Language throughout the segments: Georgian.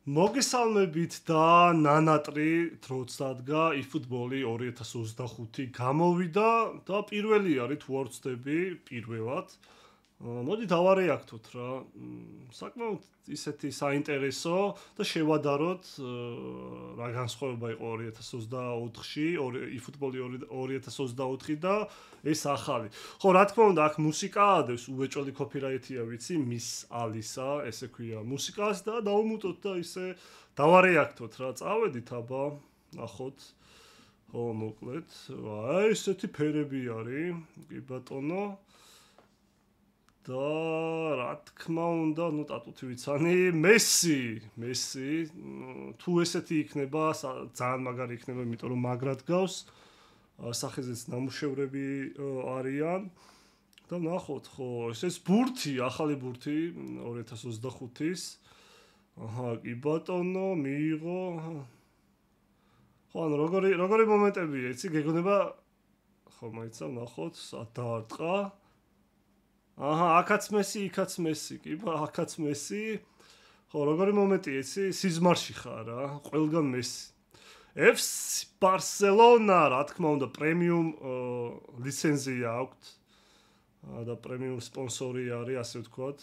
მოგესალმებით და ნანატრი დროც დადგა eFootball 2025 გამოვიდა და პირველი არის თუ არ ვცდები პირველად. მოდი დავარეაქტოთ რა. საკმაოდ ისეთი საინტერესო და შევადაროთ რა განსხვავება იყო 2024-ში, eFootball 2024 და ეს ახალი. ხო, რა თქმა უნდა, აქ მუსიკა ადევს, უეჭველი copyright-ია ვიცი, მის ალისა, ესე ქვია მუსიკას და დავუმუტოთ და ისე დავარეაქტოთ რა. წავედით აბა, ნახოთ. ხო, მოკლედ. აი, ესეთი ფერები არის. კი ბატონო. და რა თქმა უნდა, ნუ ტატუთი ვიცანი, მესი, თუ ესეთი იქნება, ძალიან მაგარი იქნება, იმიტომ რომ მაგრად გავს. სახეზეც ნამუშევრები არიან. და ნახოთ, ხო, ეს ბურთი, ახალი ბურთი 2025-ის. აჰა, კი ბატონო, მიიღო. ხო, ანუ როგორი მომენტებია, იცი, გეგონება ხო, მაიცა ნახოთ, დაარტყა. აჰა, აქაც მესი, კი, აქაც მესი. ხო, როგორი მომენტია, იცი, სიზმარში ხარ რა, ყველგან მესი. FC Barcelona, რა თქმა უნდა, პრემიუმ ლიცენზია აქვს. და პრემიუმ სპონსორი არის, ასე ვთქვათ.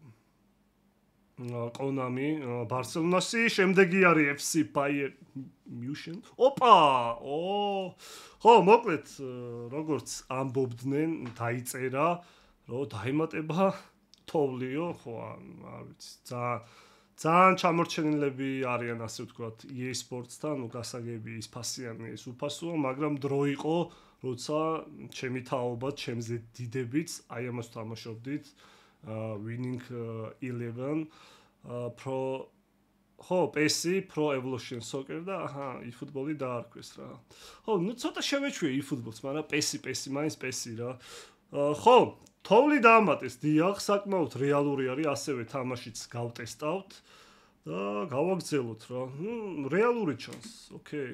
Konami, Barcelona-ში, შემდეგი არის FC Bayern München. ოპა! ხო, მოკლედ, როგორც ამბობდნენ, დაიწერა, რომ დაემატება თოვლიო, ხო, არ ვიცი, ძალიან ჩამორჩენილები არიან, ასე ვთქვათ, EA Sports-თან, გასაგები ის ფასიანი, ის უფასოა, მაგრამ დრო იყო, როცა ჩემი თაობა, ჩემზე დიდებიც, აი ამას თამაშობდით, Winning 11 Pro ხო, PES, Pro Evolution Soccer და აჰა, eFootball-ი დაარქვეს რა. ხო, ნუ ცოტა შევეჩვიე eFootball-ს, მაგრამ PES მაინც PES-ი რა. ხო, თოვლი დაამატეს, დიახ, საკმაოდ რეალური არის, ასევე თამაშიც გავტესტავთ და გავაგრძელოთ რა. რეალური ჩანს, ოკეი.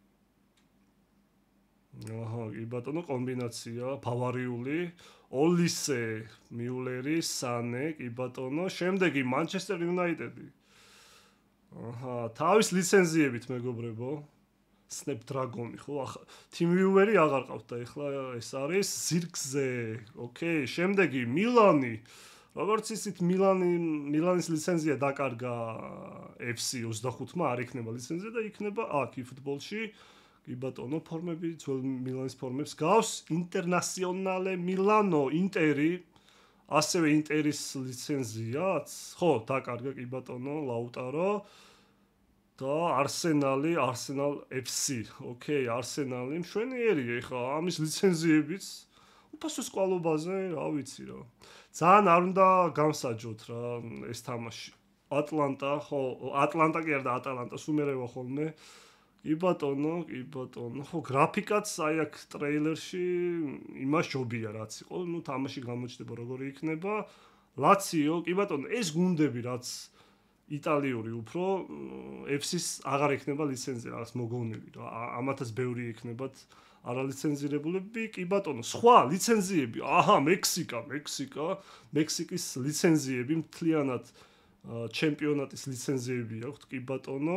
აჰა, კი ბატონო, კომბინაცია, ბავარიული, ოლისე, მიულერი, სანე, კი ბატონო, შემდეგი Manchester United-ი. აჰა, თავის ლიცენზიებით მეგობრებო. Snapdragon-ი, ხო, TeamViewer-ი აღარ ყავთ და ეხლა ეს არის Zirkzee. ოკეი, შემდეგი Milani. როგორც ისიც Milan-ის ლიცენზია დაკარგა FC 25-მა, არ იქნება ლიცენზია და იქნება აქ eFootball-ში. კი ბატონო, ფორმები, ძველ Milan-ის ფორმებს გავს Internazionale Milano, Interi, ასევე Interis ლიცენზიაც. ხო, დაკარგა კი ბატონო, Lautaro. და Arsenal FC. ოკეი, Arsenal-ი მშვენიერია ეხლა ამის ლიცენზიებიც. უფასო სკვალობაზე, რა ვიცი რა. ძალიან არ უნდა გამსაჯოთ რა ეს თამაში. Atlanta, ხო, Atlanta კი არა და Atalanta-ს უმერევა ხოლმე. კი ბატონო. ხო, გრაფიკაც აი აქ ტრეილერში იმას ჯობია რაც იყო. ნუ თამაში გამოჩნდება როგორი იქნება. Lazio, კი ბატონო, ეს გუნდები რაც იტალიური უფრო FC-ს აღარ ექნება ლიცენზია, რაღაც მოგონილი რა. ამათაც ბევრი ექნებათ არალიცენზირებულები. კი ბატონო, სხვა ლიცენზიები. აჰა, მექსიკის ლიცენზიები მთლიანად ჩემპიონატის ლიცენზიები აქვს, კი ბატონო.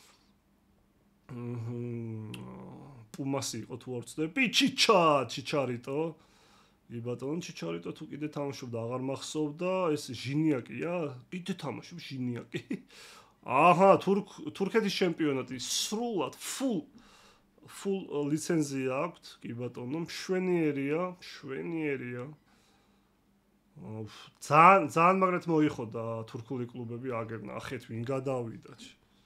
Pumas-ი იყო თუ არ ვცდები. Chicharito. კი ბატონო, Chicharito თუ კიდე თამაშობდა, აღარ მახსოვდა, ეს ჟინიაკია? კიდე თამაშობ ჟინიაკი. აჰა, თურქეთის ჩემპიონატი სრულად full ლიცენზია აქვს, კი ბატონო, მშვენიერია. ძალიან მაგრად მოიხოდა თურქული კლუბები აგერ ნახეთ ვინ გადავიდა.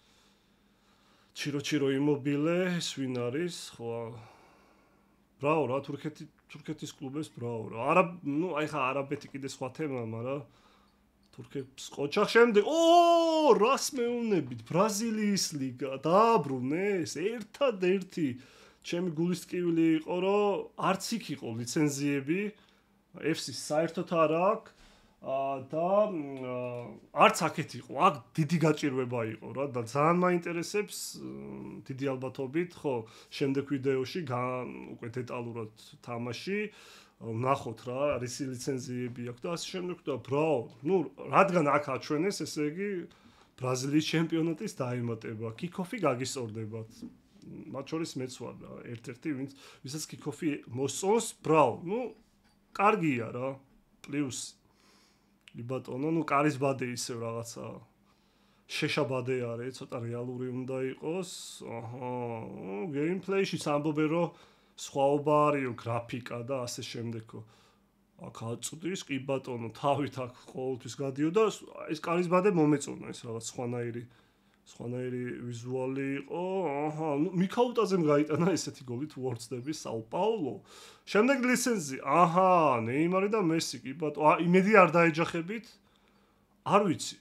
Chiro Immobile, ეს ვინ არის? ხო. ბრავო რა, თურქეთის კლუბებს ბრავო რა. ნუ აი ხა არაბეთი კიდე სხვა თემა, მაგრამ თურქებს ყოჩახ შემდეგ. რას მეუბნებით? ბრაზილიის ლიგა დააბრუნეს. ერთადერთი ჩემი გულისწყივილი იყო, რომ არც იქ იყო ლიცენზიები. FC-ს საერთოდ არ აქვს. და არც აქეთ იყო, აქ დიდი გაჭირვება იყო რა და ძალიან მაინტერესებს დიდი ალბათობით, ხო, შემდეგ ვიდეოში უკვე დეტალურად თამაში ვნახოთ რა, რისი ლიცენზიები აქვს და ასე შემდეგ და ბრავო, ნუ რადგან აქ აჩვენეს, ესე იგი ბრაზილიის ჩემპიონატის დაემატება. კიკოფი გაგისწორდებათ. მათ შორის მეც ვარ რა, ერთ-ერთი ვისაც კიკოფი მოსწონს, ბრავო. ნუ კარგია რა. პლუს ბატონო, ნუ კარისბადე ისევ რაღაცა შეშაბადე არის, ცოტა რეალური უნდა იყოს. აჰა, გეიმპლეიში ამბობენ რომ სხვაობა არისო, გრაფიკა და ასე შემდეგო. აქ აწვდის, კი ბატონო, თავით აქ ყოველთვის გადიოდა, ეს კარისბადე მომეწონა ეს რაღაც სხვანაირი ვიზუალი იყო. აჰა, ნუ მიქაუტაზემ გაიტანა ესეთი გოლი თუ ვორცდები საუ პაულო. შემდეგ ლიცენზი. აჰა, ნეიმარი და მესი, კი ბატონო. იმედი არ დაეჯახებით? არ ვიცი.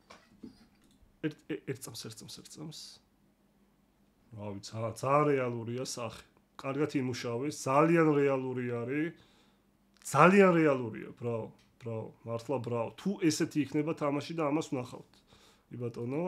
ერთ წამს. რა ვიცი, ძალიან რეალურია სახე. კარგად იმუშავეს, ძალიან რეალური არის. ძალიან რეალურია, ბრავო, მართლა ბრავო. თუ ესეთი იქნება თამაში და ამას ვნახავთ. კი ბატონო.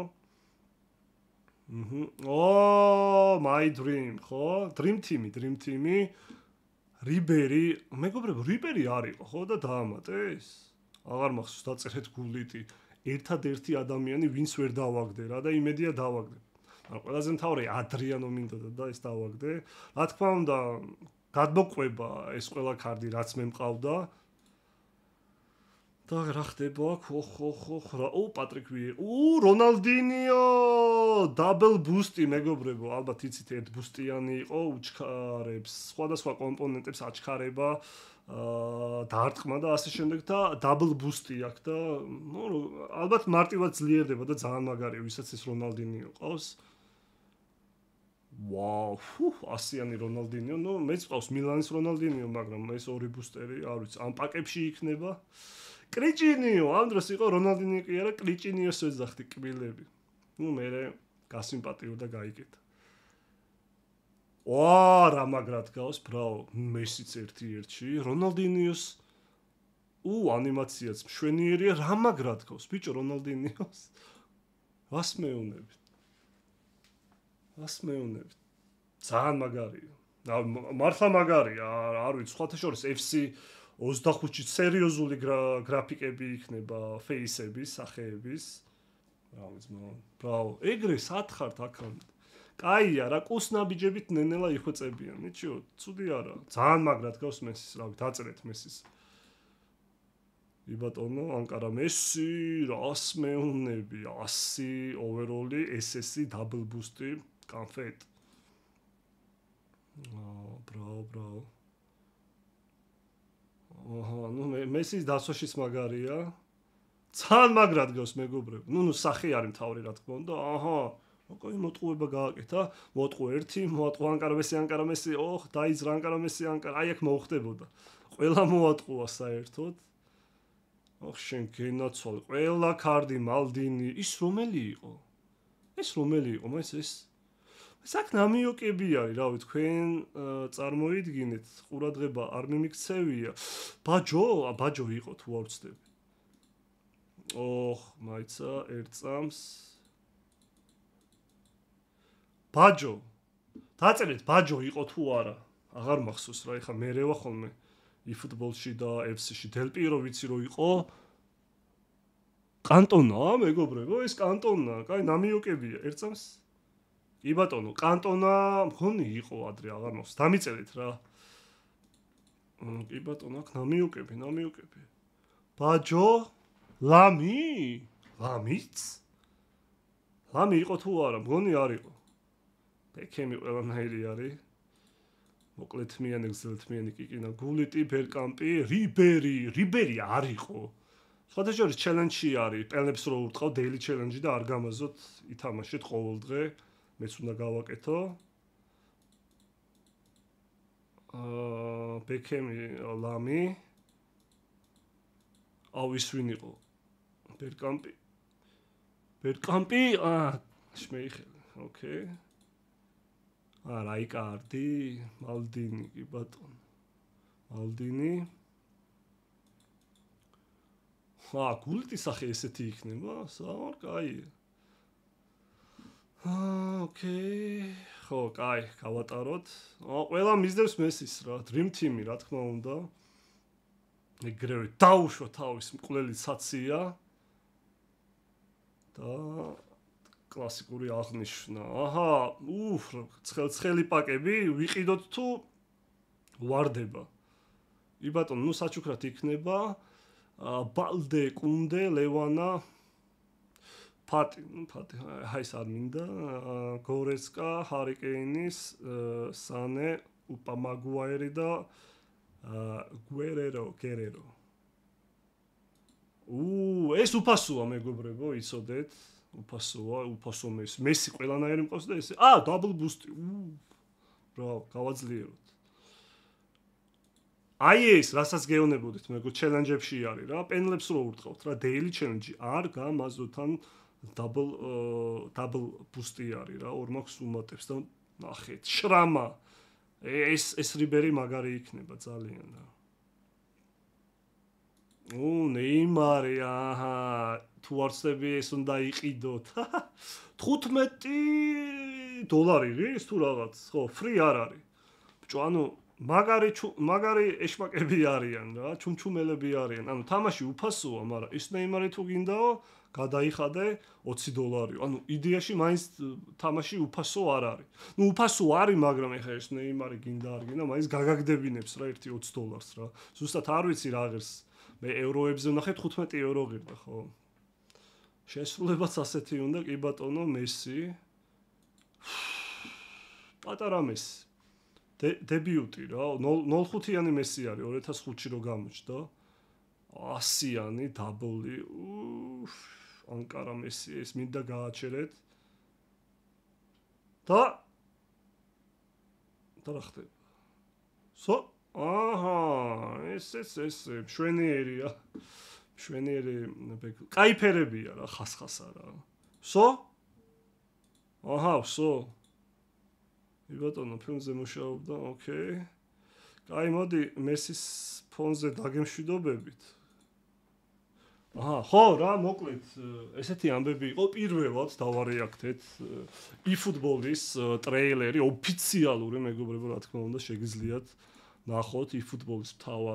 My dream, ხო? Dream Team. რიბერი, მეგობრებო, რიბერი არისო, ხო და დაამატეს? აღარ მახსოვს დაწერეთ გულიტი. ერთადერთი ადამიანი, ვინც ვერ დავაგდე რა და იმედია დავაგდე. მაგრამ ყველაზე მთავარი ადრიანო მინდოდა და ეს დავაგდე. რა თქმა უნდა, გადმოყვება ეს ყველა კარდი, რაც მე მყავდა. და რა ხდება აქ? რა, პატრიკ ვიე. რონალდინიო! დაბლ ბუსტი, მეგობრებო, ალბათ იცით, ერთ ბუსტიანი იყო, უჩქარებს, სხვადასხვა კომპონენტებს აჩქარება, დაარტყმა და ასე შემდეგ და დაბლ ბუსტი აქვს და, ნუ, ალბათ მარტივად ძლიერდება და ძალიან მაგარია, ვისაც ეს რონალდინიო ყავს. ვაუ, ასიანი რონალდინიო, ნუ მეც ყავს მილანის რონალდინიო, მაგრამ ეს ორი ბუსტერი, არ ვიცი, ამ პაკებში იქნება. კრიჭინიო, ამ დროს იყო რონალდინიო კი არა, კრიჭინიოს ვეძახდი კბილები. ნუ მე გასიმპათიურდა გაიგეთა. რა მაგრად გავს, ბრავო, მესიც ერთ-ერთში, რონალდინიოს ანიმაციაც მშვენიერია, რა მაგრად გავს, ბიჭო, რონალდინიოს. რას მეუნებით? ძალიან მაგარია. მართლა მაგარია, არ ვიცი, სხვათა შორის FC 25-ში სერიოზული გრაფიკები იქნება ფეისების, სახეების. რა ვიცი, ბრავო, ეგრე სათხართ აქამდე. კაია, რა კუსნაბიჯებით ნენელა იხვეწებიან, ნიჩიო, ცუდი არა. ძალიან მაგრად გავს მესის, რავი, დაწერეთ მესის. იბატონო, ანკარა მესი, რას მეუნები, 100 ოვეროლი, SS დაბლ ბუსტი, კონფეტ. ბრავო. ნუ მესის დასოშიც მაგარია. ძალიან მაგრად გავს მეგობრებო. ნუ სახე არის მთავარი რა თქმა უნდა. ოკეი, მოტყუება გააკეთა. მოტყუ ერთი, მოატყუ ანკარა მესი. დაიძრა ანკარა მესი. აი აქ მოუხდებოდა. ყველა მოატყუა საერთოდ. შენ გენაცვალე. ყველა კარდი მალდინი. ის რომელი იყო? ეს აქ ნამიოკები არის, რავი, თქვენ წარმოიდგინეთ, ყურადღება არ მიმიქცევია. ბაჯო იყო თუ არ ვცდები. მაიცა ერთ წამს. ბაჯო. დაწერეთ ბაჯო იყო თუ არა. აღარ მახსოვს რა, ეხა მე რევა ხოლმე eFootball-ში და FC-ში დელპირო ვიცი რომ იყო. კანტონა, მეგობრებო, ეს კანტონა, კაი, ნამიოკებია, ერთ წამს. კი ბატონო, კანტონა მქონი იყო ადრე, აღარ მახსოვს. დამიწერეთ რა. კი ბატონო, აქ ნამიოკები. ბაჯო, ლამიც? ლამი იყო თუ არა, მგონი არ იყო. ბეკემი ყველანაირი არის. მოკლეთმიანი, გრძელთმიანი კიკინა, გულიტი, ბერკამპი, რიბერი არ იყო. სხვათა შორის ჩელენჯი არის, პელებს რო ურტყავ დეილი ჩელენჯი და არ გამაზოთ, ითამაშეთ ყოველდღე. მეც უნდა გავაკეთო. ბეკემი, ლამი. ის ვინ იყო? ბერკამპი, შმეიხელი, ოკეი. რაიკარდი, მალდინი, კი ბატონო. მალდინი. გულტის სახე ესეთი იქნება, კაია. ოკეი. ხო, კაი, გავატაროთ. ყველა მისდევს მესის რა, Dream Team-ი, რა თქმა უნდა. ეგრევე დაუშვა თავის მკვლელი ცაცია. და კლასიკური აღნიშვნა. აჰა, ცხელი პაკები ვიყიდოთ თუ ვარდება. იბატონ, ნუ საჩუქრად იქნება ბალდე, კუნდე, ლევანა, ფატი, აი ეს არ მინდა, გორესკა, ჰარიკეინის, სანე, უპამაგუაერი და გერერო. ეს უფასოა მეგობრებო, იცოდეთ, უფასო მესი ყველანაირი მყავს და ესე. დაბლ ბუსტი. ბრავო, გავაძლიეროთ. აი ეს, რასაც გეუბნებოდით, მეგო, ჩელენჯებში არის რა, პენლებს რო ურტყავთ რა, daily challenge არ გამაზოთ ან double boost-ი არის რა, 2 მაქვს უმატებს და ნახეთ, შრამა. ეს რიბერი მაგარი იქნება ძალიან რა. ნეიმარი, აჰა, თუ არცები ეს უნდა იყიდოთ. $15 ის თუ რაღაც, ხო, free არ არის. ბჭო, ანუ მაგარი ეშმაკები არიან რა, ჩუმჩუმელები არიან. ანუ თამაში უფასოა, მაგრამ ის ნეიმარი თუ გინდაო, გადაიხადე $20. ანუ იდეაში მაინც თამაში უფასო არ არის. ნუ უფასო არის, მაგრამ ეხა ეს ნეიმარი გინდა არ გინდა, მაინც გაგაგდებინებს რა ერთი $20 რა. ზუსტად არ ვიცი რა ღირს. მე ევროებზე ვნახე €15 ღირდა, ხო? შესრულებაც ასეთი უნდა, კი ბატონო, მესი. პატარა მესი. დებიუტი რა, 0.5-იანი მესი არის 2005-ში რო გამოჩნდა. 100-იანი დაბლი. ანკარა მესი, ეს მინდა გააჩერეთ. და რა ხდება? ეს შვენიერია. შვენიერი, კაიფერებია რა, ხასხასა რა. იბატონო, ფილმზე მუშაობდა, ოკეი. კაი, მოდი, მესის ფონზე დაგემშვიდობებით. ხო, რა, მოკლედ, ესეთი ამბები იყო პირველად დავარეაქტეთ eFootball-ის ტრეილერი, ოფიციალური, მეგობრებო, რა თქმა უნდა, შეგიძლიათ ნახოთ eFootball-ის მთავარ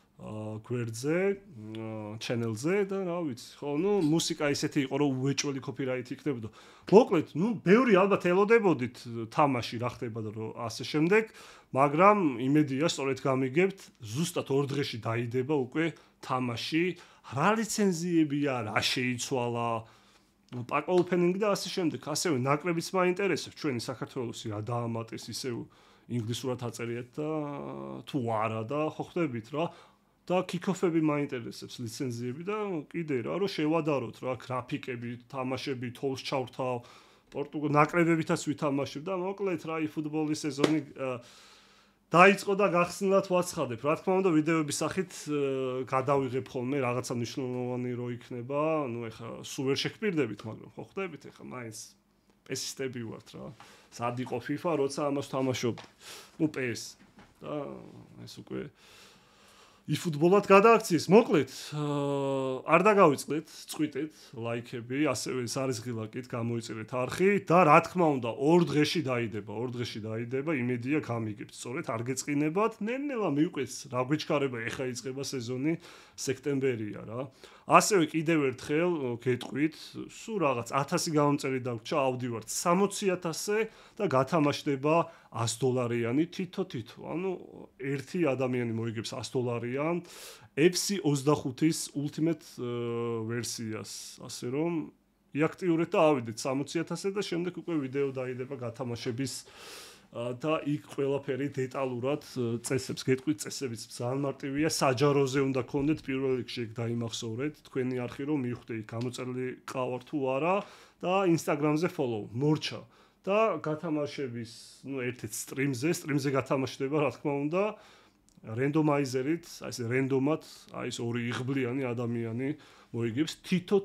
გვერდზე, channel-ზე და რა ვიცი, ხო, ნუ მუსიკა ისეთი იყო, რომ უეჭველი copyright იქნებოდა. მოკლედ, ნუ ბევრი ალბათ ელოდებოდით თამაში რა ხდება და რომ ასე შემდეგ, მაგრამ იმედია სწორედ გამიგებთ, ზუსტად 2 დღეში დაიდება უკვე თამაში, რა ლიცენზიებია, რა შეიცვალა, pack opening და ასე შემდეგ. ასევე ნაკრებიც მაინტერესებს, ჩვენი საქართველოსი რა დაამატეს, ისევ ინგლისურად აწერიათ და თუ არა და ხო ხდებით რა. და kick-off-ები მაინტერესებს ლიცენზიები და კიდე რა, რომ შევადაროთ რა, გრაფიკები, თამაშები, თოლს ჩავრთავ, პორტუგალ ნაკრებებითაც ვითამაშებ და მოკლედ რა, eFootball-ის სეზონი დაიწყო და გახსნილად ვაცხადებ. რა თქმა უნდა, ვიდეოების სახით გადავიღებ ხოლმე რაღაცა მნიშვნელოვანი რო იქნება, ნუ ეხა სულ ვერ შეგპირდებით, მაგრამ ხო ხდებით ეხა მაინც პესისტები ვართ რა. სად იყო FIFA, როცა ამას თამაშობ. ნუ PS და ეს უკვე eFootball-ად გადააქციეს. მოკლედ, არ დაგავიწყდეთ, წვიტეთ, ლაიქები, ასევე სარისღილაკით გამოიწერეთ არხი და რა თქმა უნდა, 2 დღეში დაიდება, იმედია გამიგებთ. სწორედ არ გეწყინებათ, ნელ-ნელა მივყვეთ, რა გვეჩქარება, ეხა იწყება სეზონი, სექტემბერია რა. ასევე კიდევ ერთხელ გეტყვით, სულ რაღაც 1000 გამომწერი დაგვრჩა, ავდივართ 60,000-ზე და გათამაშდება $100-იანი თითო. ანუ ერთი ადამიანი მოიგებს $100-იან FC 25-ის Ultimate ვერსიას, ასე რომ იაქტიურეთ და ავიდეთ 60,000-ზე და შემდეგ უკვე ვიდეო დაიდება გათამაშების და იქ ყველაფერი დეტალურად წესებს გეტყვით, წესებიც ძალიან მარტივია, საჯაროზე უნდა გქონდეთ პირველ რიგში ეგ დაიმახსოვრეთ, თქვენი არხი რომ მივხვდე იქ გამოწერილი ყავარ თუ არა და Instagram-ზე follow, მორჩა და გათამაშების, ნუ ერთ-ერთ სტრიმზე გათამაშდება, რა თქმა უნდა, რენდომაიზერით, აი ეს რენდომად, აი ეს ორი იღბლიანი ადამიანი მოიგებს თითო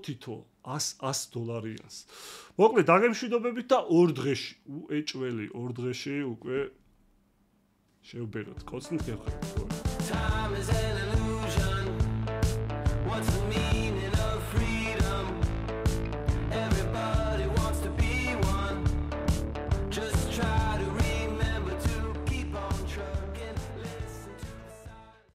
$100-იანს. მოკლედ, დაგემშვიდობებით და 2 დღეში, უეჭველი 2 დღეში უკვე შევბეროთ. კოცნით გეხართ.